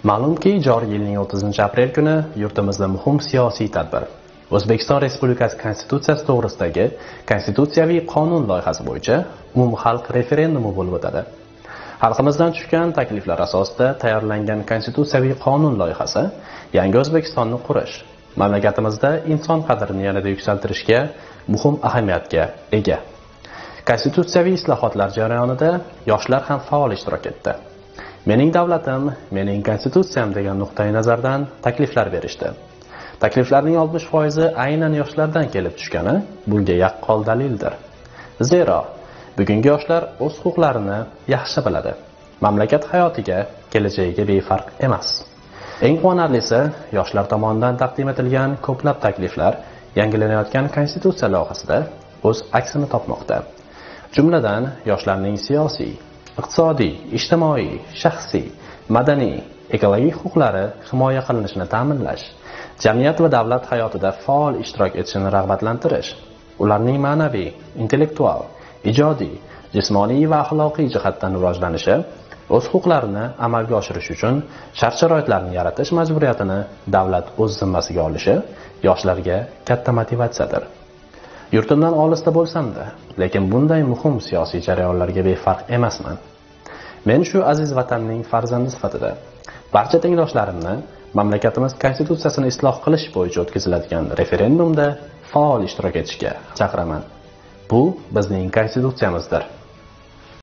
Ma'lumki, joriy yilning 30-aprel kuni yurtimizda muhim siyosiy tadbir O'zbekiston Respublikasi Konstitutsiyasi to'g'risidagi Konstitutsiyaviy qonun loyihasi bo'yicha umumxalq referendumi bo'lib o'tadi. Xalqimizdan tushgan takliflar asosida tayyorlangan Konstitutsiyaviy qonun loyihasi yangi O'zbekistonni qurish, mamlakatimizda inson qadrini yanada yuksaltirishga muhim ahamiyatga ega. Konstitutsiyaviy islohotlar jarayonida yoshlar ham faol ishtirok etdi. Mening davlatim, mening konstitutsiyam degan nuqtai nazardan takliflar berishdi. Takliflarning 60% aynan yoshlardan kelib tushgani bunga yaqqol dalildir. Zero, bugungi yoshlar o'z huquqlarini yaxshi biladi. Mamlakat hayotiga, kelajagiga befarq emas. Eng quvonarlisi, yoshlar tomonidan taqdim etilgan ko'plab takliflar yangilanayotgan konstitutsiya loyihasida o'z aksini topmoqda. Jumladan, yoshlarning siyosiy, iqtisodiy, ijtimoiy, shaxsiy, madaniy, ekologik huquqlari himoya qilinishini ta'minlash, jamiyat va davlat hayotida faol ishtirok etishini rag'batlantirish, ularning ma'naviy, intellektual, ijodiy, jismoniy va axloqiy jihatdan rivojlanishi, o'z huquqlarini amalga oshirish uchun shart-sharoitlarni yaratish majburiyatini davlat o'z zimmasiga olishi yoshlarga katta motivatsiyadir. Yurtimdan olisda bo'lsam-da, lekin bunday muhim siyosiy jarayonlarga befarq emasman. Men shu aziz vatanning farzandi sifatida barcha tengdoshlarimni mamlakatimiz konstitutsiyasini isloh qilish bo'yicha o'tkaziladigan referendumda faol ishtirok etishga chaqiraman. Bu bizning konstitutsiyamizdir.